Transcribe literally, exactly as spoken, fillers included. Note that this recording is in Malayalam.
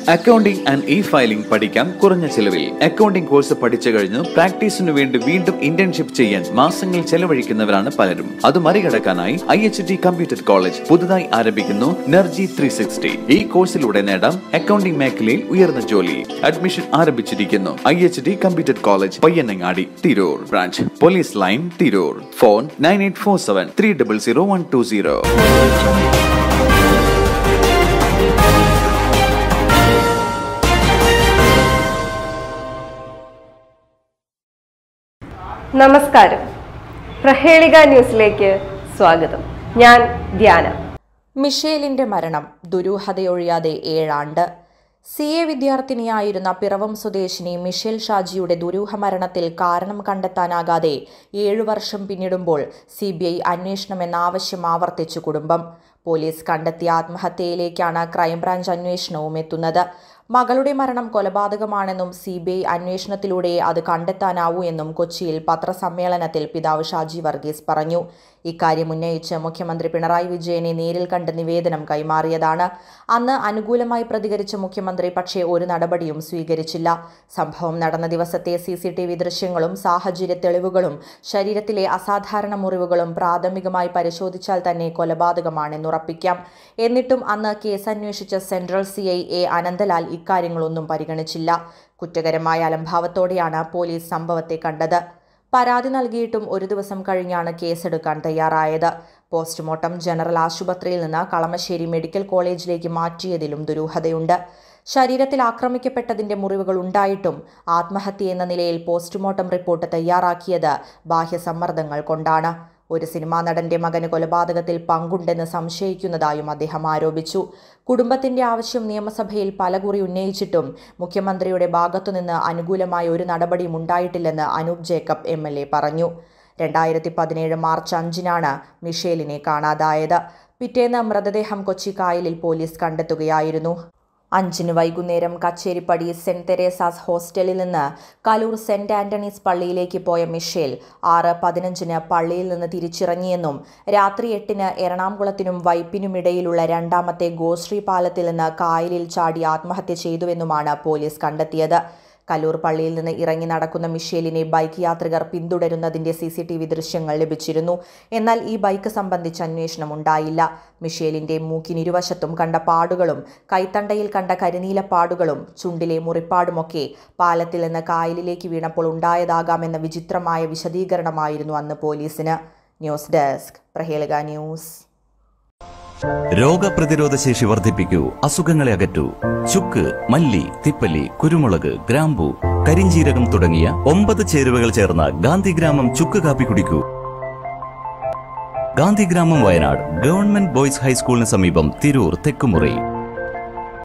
അക്കൗണ്ടിംഗ് ആൻഡ് ഇ ഫയലിംഗ് പഠിക്കാം കുറഞ്ഞ ചെലവിൽ. അക്കൗണ്ടിംഗ് കോഴ്സ് പഠിച്ചു കഴിഞ്ഞ് പ്രാക്ടീസിനു വേണ്ടി വീണ്ടും ഇന്റേൺഷിപ്പ് ചെയ്യാൻ മാസങ്ങൾ ചെലവഴിക്കുന്നവരാണ് പലരും. അത് മറികടക്കാനായി I H T computer college പുതുതായി ആരംഭിക്കുന്നു നെർജി ത്രീ സിക്സ്റ്റി. ഈ കോഴ്സിലൂടെ നേടാം അക്കൗണ്ടിംഗ് മേഖലയിൽ ഉയർന്ന ജോലി. അഡ്മിഷൻ ആരംഭിച്ചിരിക്കുന്നു. I H T computer college, Payyanangadi, Tirur branch, police line, Tirur. Phone nine eight four seven three double zero one two zero. നമസ്കാരം, പ്രഹേളിക ന്യൂസിലേക്ക് സ്വാഗതം. ഞാൻ ധ്യാന. മിഷേലിന്റെ മരണം ദുരൂഹതയൊഴിയാതെ ഏഴാണ്ട്. സി എ വിദ്യാർത്ഥിനിയായിരുന്ന പിറവം സ്വദേശിനി മിഷേൽ ഷാജിയുടെ ദുരൂഹ മരണത്തിൽ കാരണം കണ്ടെത്താനാകാതെ ഏഴു വർഷം പിന്നിടുമ്പോൾ സി ബി ഐ അന്വേഷണമെന്ന ആവശ്യം ആവർത്തിച്ചു കുടുംബം. പോലീസ് കണ്ടെത്തിയ ആത്മഹത്യയിലേക്കാണ് ക്രൈംബ്രാഞ്ച് അന്വേഷണവും എത്തുന്നത്. മകളുടെ മരണം കൊലപാതകമാണെന്നും സി ബി ഐ അന്വേഷണത്തിലൂടെ അത് കണ്ടെത്താനാവൂ എന്നും കൊച്ചിയിൽ പത്രസമ്മേളനത്തിൽ പിതാവ് ഷാജി വർഗീസ് പറഞ്ഞു. ഇക്കാര്യം ഉന്നയിച്ച് മുഖ്യമന്ത്രി പിണറായി വിജയനെ നേരിൽ കണ്ട് നിവേദനം കൈമാറിയതാണ്. അന്ന് അനുകൂലമായി പ്രതികരിച്ച മുഖ്യമന്ത്രി പക്ഷേ ഒരു നടപടിയും സ്വീകരിച്ചില്ല. സംഭവം നടന്ന ദിവസത്തെ സി സി ടി വി ദൃശ്യങ്ങളും സാഹചര്യ തെളിവുകളും ശരീരത്തിലെ അസാധാരണ മുറിവുകളും പ്രാഥമികമായി പരിശോധിച്ചാൽ തന്നെ കൊലപാതകമാണെന്നുറപ്പിക്കാം. എന്നിട്ടും അന്ന് കേസ് അന്വേഷിച്ച central C I A Ananthalal ഇക്കാര്യങ്ങളൊന്നും പരിഗണിച്ചില്ല. കുറ്റകരമായ അലംഭാവത്തോടെയാണ് പോലീസ് സംഭവത്തെ കണ്ടത്. പരാതി നൽകിയിട്ടും ഒരു ദിവസം കഴിഞ്ഞാണ് കേസെടുക്കാൻ തയ്യാറായത്. പോസ്റ്റ്മോർട്ടം ജനറൽ ആശുപത്രിയിൽ നിന്ന് കളമശ്ശേരി മെഡിക്കൽ കോളേജിലേക്ക് മാറ്റിയതിലും ദുരൂഹതയുണ്ട്. ശരീരത്തിൽ ആക്രമിക്കപ്പെട്ടതിന്റെ മുറിവുകൾ ഉണ്ടായിട്ടും ആത്മഹത്യ എന്ന നിലയിൽ പോസ്റ്റ്മോർട്ടം റിപ്പോർട്ട് തയ്യാറാക്കിയത് ബാഹ്യസമ്മർദ്ദങ്ങൾ കൊണ്ടാണ്. ഒരു സിനിമാ നടന്റെ മകന് കൊലപാതകത്തിൽ പങ്കുണ്ടെന്ന് സംശയിക്കുന്നതായും അദ്ദേഹം ആരോപിച്ചു. കുടുംബത്തിന്റെ ആവശ്യം നിയമസഭയിൽ പലകുറി ഉന്നയിച്ചിട്ടും മുഖ്യമന്ത്രിയുടെ ഭാഗത്തുനിന്ന് അനുകൂലമായ ഒരു നടപടിയും ഉണ്ടായിട്ടില്ലെന്ന് Anoop Jacob M L A പറഞ്ഞു. രണ്ടായിരത്തി പതിനേഴ് മാർച്ച് അഞ്ചിനാണ് മിഷേലിനെ കാണാതായത്. പിറ്റേന്ന് മൃതദേഹം കൊച്ചി കായലിൽ പോലീസ് കണ്ടെത്തുകയായിരുന്നു. അഞ്ചിന് വൈകുന്നേരം കച്ചേരിപ്പടി സെന്റ് തെരേസാസ് ഹോസ്റ്റലിൽ നിന്ന് കലൂർ സെന്റ് ആന്റണീസ് പള്ളിയിലേക്ക് പോയ മിഷേൽ ആറ് പതിനഞ്ചിന് പള്ളിയിൽ നിന്ന് തിരിച്ചിറങ്ങിയെന്നും രാത്രി എട്ടിന് എറണാകുളത്തിനും വൈപ്പിനുമിടയിലുള്ള രണ്ടാമത്തെ ഗോശ്രീ പാലത്തിൽ നിന്ന് കായലിൽ ചാടി ആത്മഹത്യ ചെയ്തുവെന്നുമാണ് പോലീസ് കണ്ടെത്തിയത്. കലൂർ പള്ളിയിൽ നിന്ന് ഇറങ്ങി നടക്കുന്ന മിഷേലിനെ ബൈക്ക് യാത്രികർ പിന്തുടരുന്നതിന്റെ സി സി ടി വി ദൃശ്യങ്ങൾ ലഭിച്ചിരുന്നു. എന്നാൽ ഈ ബൈക്ക് സംബന്ധിച്ച് അന്വേഷണം ഉണ്ടായില്ല. മിഷേലിന്റെ മൂക്കിനിരുവശത്തും കണ്ട പാടുകളും കൈത്തണ്ടയിൽ കണ്ട കരിനീല പാടുകളും ചുണ്ടിലെ മുറിപ്പാടുമൊക്കെ പാലത്തിൽ നിന്ന് കായലിലേക്ക് വീണപ്പോൾ ഉണ്ടായതാകാമെന്ന വിചിത്രമായ വിശദീകരണമായിരുന്നു അന്ന് പോലീസിന്. News desk, Prahelika news. രോഗപ്രതിരോധ ശേഷി വർദ്ധിപ്പിക്കൂ, അസുഖങ്ങളെ അകറ്റൂ. ചുക്ക്, മല്ലി, തിപ്പല്ലി, കുരുമുളക്, ഗ്രാമ്പു, കരിഞ്ജീരകം തുടങ്ങിയ ഒമ്പത് ചേരുവകൾ ചേർന്ന ഗാന്ധിഗ്രാമം ചുക്ക് കാപ്പി കുടിക്കൂ. ഗാന്ധിഗ്രാമം, വയനാട് ഗവൺമെന്റ് ബോയ്സ് ഹൈസ്കൂളിന് സമീപം, തിരൂർ, തെക്കുമുറി.